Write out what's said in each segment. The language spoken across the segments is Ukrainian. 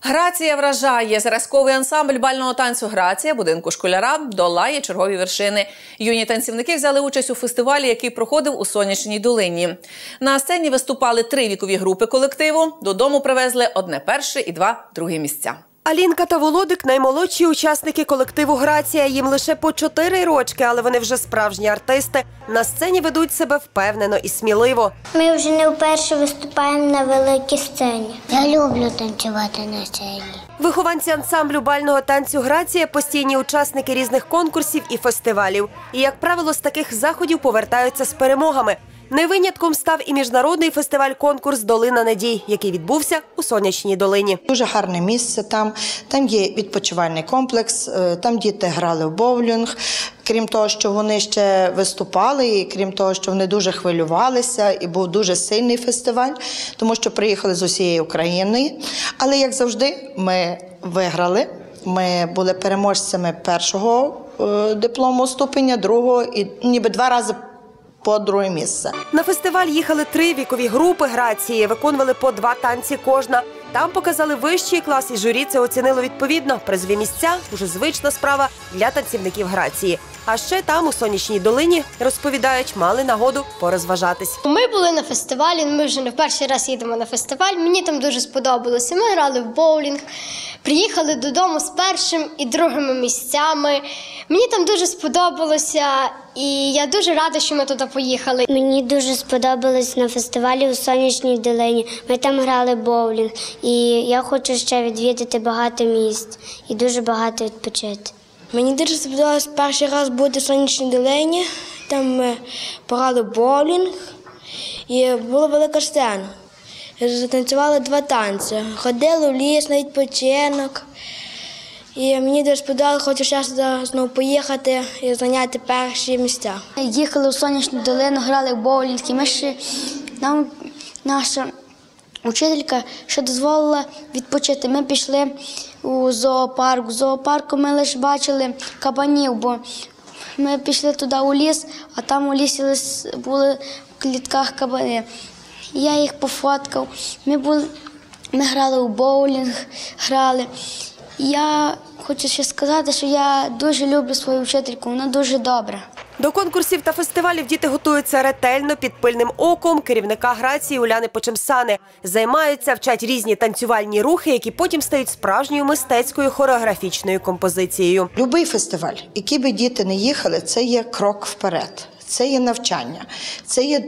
Грація вражає. Зразковий ансамбль бального танцю «Грація» будинку школяра долає чергові вершини. Юні танцівники взяли участь у фестивалі, який проходив у Сонячній долині. На сцені виступали 3 вікові групи колективу. Додому привезли 1 перше і 2 другі місця. Алінка та Володик – наймолодші учасники колективу «Грація». Їм лише по 4 рочки, але вони вже справжні артисти. На сцені ведуть себе впевнено і сміливо. Ми вже не вперше виступаємо на великій сцені. Я люблю танцювати на сцені. Вихованці ансамблю бального танцю «Грація» – постійні учасники різних конкурсів і фестивалів. І, як правило, з таких заходів повертаються з перемогами. Не винятком став і міжнародний фестиваль-конкурс «Долина надій», який відбувся у Сонячній долині. Дуже гарне місце там є відпочивальний комплекс, там діти грали в боулінг. Крім того, що вони ще виступали, і крім того, що вони дуже хвилювалися, і був дуже сильний фестиваль, тому що приїхали з усієї України. Але, як завжди, ми виграли. Ми були переможцями першого диплому ступеня, другого і ніби 2 рази по 2 місце. На фестиваль їхали 3 вікові групи «Грації», виконували по 2 танці кожна. Там показали вищий клас, і журі це оцінило відповідно. Призові місця – уже звична справа для танцівників «Грації». А ще там, у Сонячній долині, розповідають, мали нагоду порозважатись. Ми були на фестивалі, ми вже не в перший раз їдемо на фестиваль. Мені там дуже сподобалося. Ми грали в боулінг, приїхали додому з 1-м і 2-ми місцями. Мені там дуже сподобалося, і я дуже рада, що ми туди поїхали. Мені дуже сподобалось на фестивалі у Сонячній долині. Ми там грали боулінг. І я хочу ще відвідати багато місць і дуже багато відпочити. Мені дуже сподобалось перший раз бути в Сонячній долині. Там ми пограли боулінг і була велика сцена. Затанцювали 2 танці. Ходили в ліс на відпочинок. І мені дуже сподобалося, хочу ще знову поїхати і зайняти перші місця. Їхали у Сонячну долину, грали в боулінг, і нам наша учителька ще дозволила відпочити. Ми пішли у зоопарк. У зоопарку ми лише бачили кабанів, бо ми пішли туди у ліс, а там у лісі були в клітках кабани. Я їх пофоткав. Ми грали у боулінг, грали. Я хочу ще сказати, що я дуже люблю свою вчительку, вона дуже добра. До конкурсів та фестивалів діти готуються ретельно, під пильним оком керівника «Грації» Уляни Почемсани. Займаються, вчать різні танцювальні рухи, які потім стають справжньою мистецькою хореографічною композицією. Любий фестиваль, який би діти не їхали, це є крок вперед, це є навчання, це є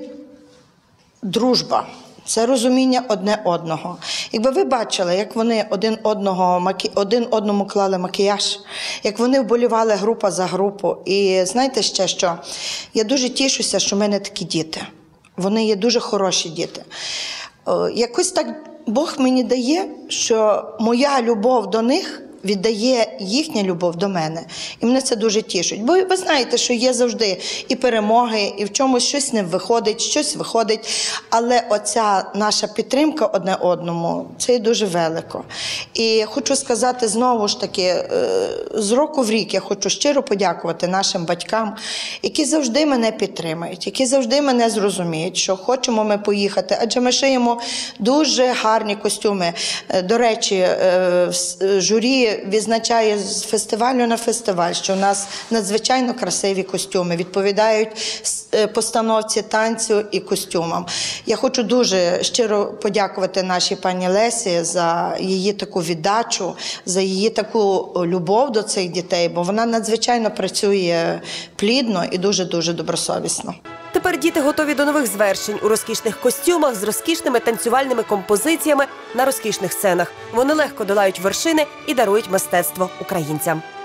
дружба. Це розуміння одне одного. Якби ви бачили, як вони один одному клали макіяж, як вони вболівали група за групу. І знаєте ще що? Я дуже тішуся, що в мене такі діти. Вони є дуже хороші діти. Якось так Бог мені дає, що моя любов до них віддає їхня любов до мене. І мене це дуже тішить. Бо ви знаєте, що є завжди і перемоги, і в чомусь щось не виходить, щось виходить. Але оця наша підтримка одне одному, це є дуже велико. І хочу сказати знову ж таки, з року в рік я хочу щиро подякувати нашим батькам, які завжди мене підтримують, які завжди мене зрозуміють, що хочемо ми поїхати, адже ми шиємо дуже гарні костюми. До речі, журі відзначає з фестивалю на фестиваль, що у нас надзвичайно красиві костюми, відповідають постановці танцю і костюмам. Я хочу дуже щиро подякувати нашій пані Лесі за її таку віддачу, за її таку любов до цих дітей, бо вона надзвичайно працює плідно і дуже-дуже добросовісно. Тепер діти готові до нових звершень у розкішних костюмах з розкішними танцювальними композиціями на розкішних сценах. Вони легко долають вершини і дарують мистецтво українцям.